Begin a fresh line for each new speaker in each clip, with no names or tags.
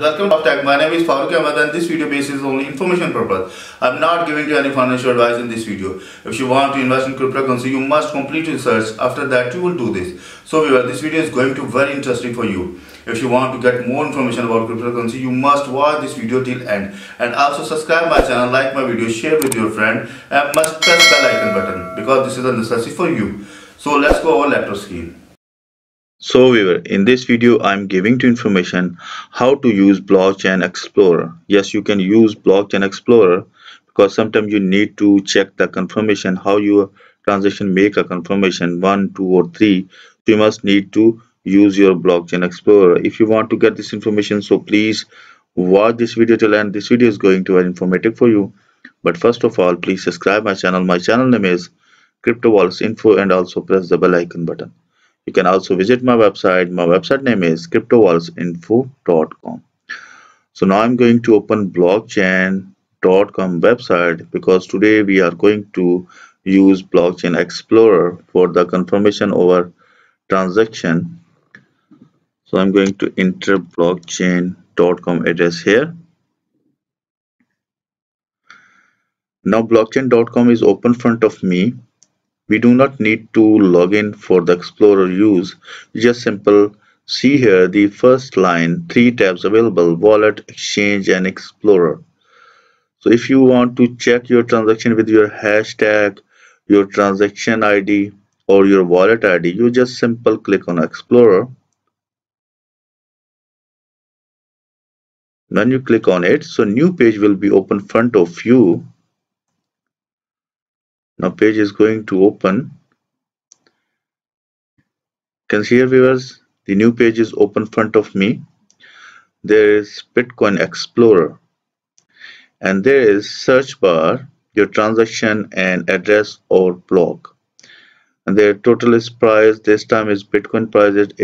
welcome to Tech. My name is Farooq Ahmed and this video base is only information purpose. I'm not giving you any financial advice in this video. If you want to invest in cryptocurrency, you must complete research. After that, you will do this. So viewer, this video is going to be very interesting for you. If you want to get more information about cryptocurrency, you must watch this video till end. And also subscribe my channel, like my video, share with your friend, and must press the bell icon button because this is a necessity for you. So let's go over laptop screen.
So viewer, in this video I'm giving to information how to use Blockchain Explorer. Yes, you can use Blockchain Explorer because sometimes you need to check the confirmation, how your transaction make a confirmation 1, 2 or 3. So you must need to use your Blockchain Explorer. If you want to get this information, so please watch this video till end. This video is going to be informative for you. But first of all, please subscribe my channel. My channel name is Crypto Wallets Info, and also press the bell icon button. You can also visit my website. My website name is cryptowalletsinfo.com. So now I'm going to open blockchain.com website because today we are going to use Blockchain Explorer for the confirmation over transaction. So I'm going to enter blockchain.com address here. Now blockchain.com is open front of me. We do not need to log in for the Explorer use. Just simple see here the first line, 3 tabs available: Wallet, Exchange and Explorer. So if you want to check your transaction with your hashtag, your transaction ID or your wallet ID, you just simple click on Explorer. When you click on it, so new page will be open front of you. Now page is going to open. You can see here viewers, the new page is open front of me. There is Bitcoin Explorer and there is search bar, your transaction and address or block, and their total is price. This time is Bitcoin price is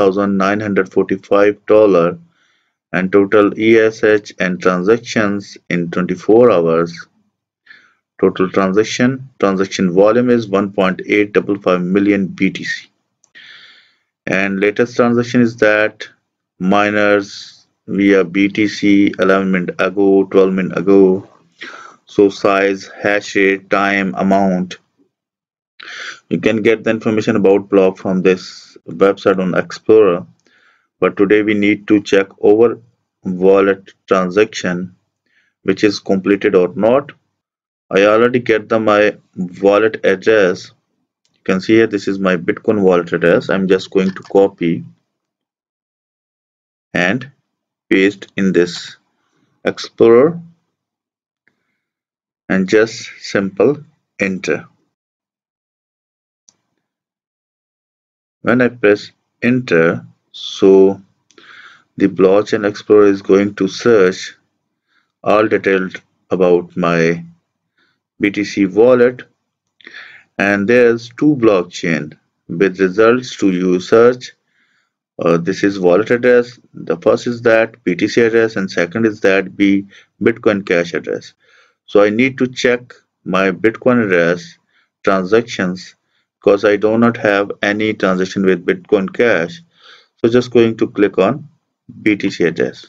$18,945 and total ESH and transactions in 24 hours. Total transaction volume is 1.855 million BTC. And latest transaction is that miners via BTC 11 minutes ago, 12 minutes ago. So size, hash rate, time, amount. You can get the information about block from this website on Explorer. But today we need to check over wallet transaction, which is completed or not. I already get my wallet address. You can see here this is my Bitcoin wallet address. I'm just going to copy and paste in this Explorer and just simple enter. When I press enter, so the Blockchain Explorer is going to search all details about my BTC wallet, and there's 2 blockchain with results to use search. This is wallet address. The first is that BTC address and second is that Bitcoin Cash address. So I need to check my Bitcoin address transactions because I do not have any transaction with Bitcoin Cash. So just going to click on BTC address.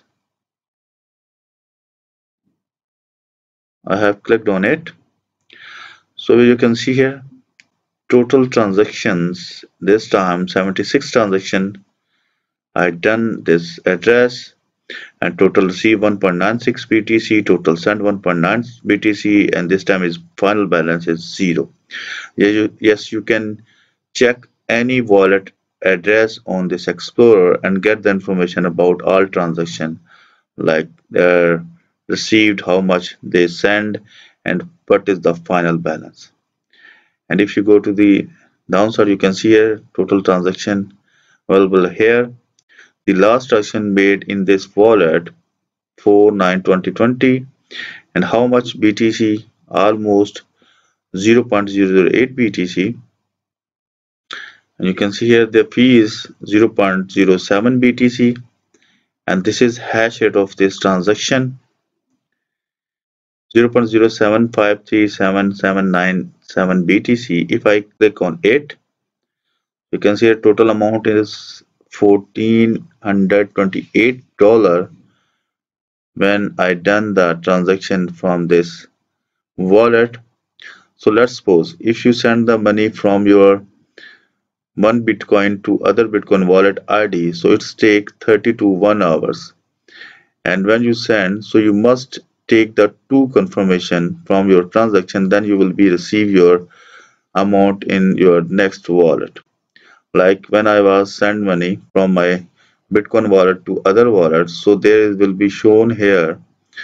I have clicked on it. So you can see here total transactions, this time 76 transactions I done this address, and total receive 1.96 BTC, total send 1.9 BTC, and this time is final balance is 0. Yes, you can check any wallet address on this Explorer and get the information about all transaction, like they're received, how much they send, and what is the final balance. And if you go to the downside, you can see here total transaction available here. The last transaction made in this wallet 4/9/2020 and how much BTC, almost 0.008 BTC, and you can see here the fee is 0.07 BTC, and this is hash rate of this transaction 0.075377797 BTC. If I click on it, you can see the total amount is $1,428 when I done the transaction from this wallet. So let's suppose if you send the money from your one Bitcoin to other Bitcoin wallet ID, so it's take 30 to 1 hours. And when you send, so you must take the two confirmation from your transaction, then you will be receive your amount in your next wallet. Like when I was send money from my Bitcoin wallet to other wallets, so there will be shown here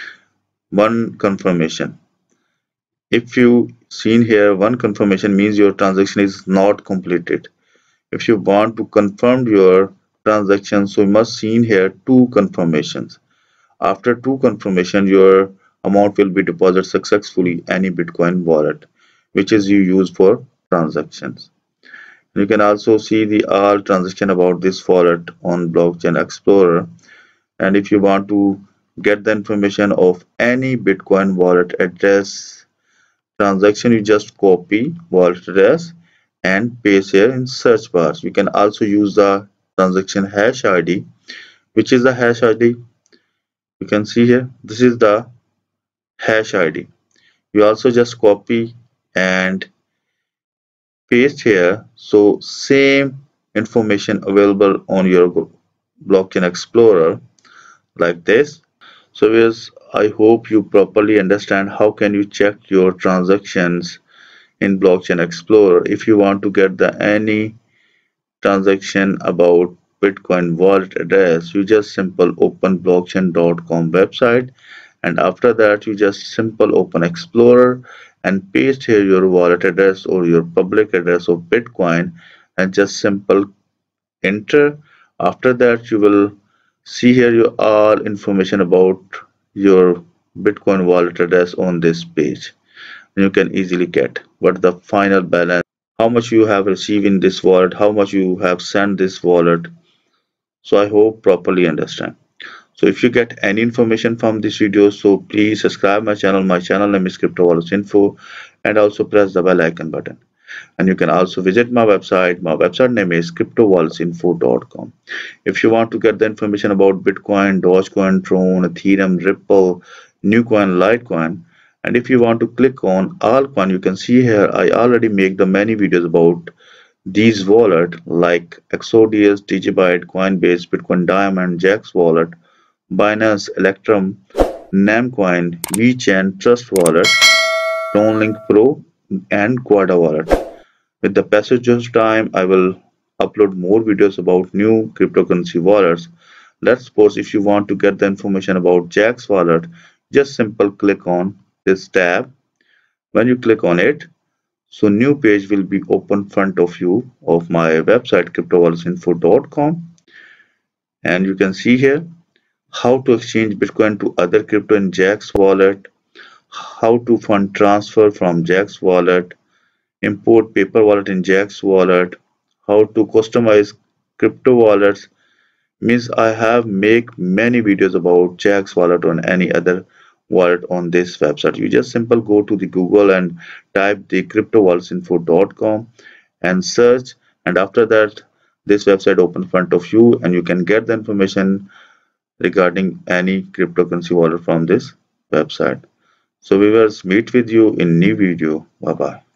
one confirmation. If you seen here one confirmation means your transaction is not completed. If you want to confirm your transaction, so you must seen here two confirmations. After two confirmation, your amount will be deposited successfully any Bitcoin wallet, which is you use for transactions. You can also see the all transaction about this wallet on Blockchain Explorer. And if you want to get the information of any Bitcoin wallet address transaction, you just copy wallet address and paste here in search bars. You can also use the transaction hash ID, which is the hash ID. You can see here, this is the hash ID. You also just copy and paste here. So same information available on your Blockchain Explorer like this. So yes, I hope you properly understand how can you check your transactions in Blockchain Explorer. If you want to get the any transaction about Bitcoin wallet address, you just simple open blockchain.com website, and after that you just simple open Explorer and paste here your wallet address or your public address of Bitcoin and just simple enter. After that you will see here your all information about your Bitcoin wallet address on this page. You can easily get what the final balance, how much you have received in this wallet, how much you have sent this wallet. So I hope properly understand. So if you get any information from this video, so please subscribe my channel. My channel name is Crypto Wallets Info, and also press the bell icon button. And you can also visit my website. My website name is cryptowalletsinfo.com. If you want to get the information about Bitcoin, Dogecoin, Tron, Ethereum, Ripple, Newcoin, Litecoin, and if you want to click on altcoin, you can see here I already make the many videos about these wallet like Exodus, Digibyte, Coinbase, Bitcoin Diamond, Jax Wallet, Binance, Electrum, Namecoin, VeChain, Trust Wallet, Tronlink Pro, and Quada Wallet. With the passage of time, I will upload more videos about new cryptocurrency wallets. Let's suppose if you want to get the information about Jax wallet, just simple click on this tab. When you click on it, so new page will be open front of you of my website cryptowalletsinfo.com, and you can see here how to exchange Bitcoin to other crypto in Jax wallet, how to fund transfer from Jax wallet, import paper wallet in Jax wallet, how to customize crypto wallets. Means I have make many videos about Jax wallet or any other wallet on this website. You just simple go to the Google and type the cryptowalletsinfo.com and search, and after that this website open in front of you and you can get the information regarding any cryptocurrency wallet from this website. So viewers, meet with you in new video. Bye bye.